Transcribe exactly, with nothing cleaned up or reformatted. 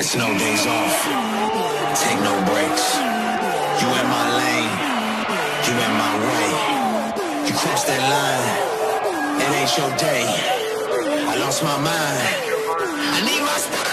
It's no days off, take no breaks. You in my lane, you in my way. You cross that line, it ain't your day. I lost my mind, I need my spot.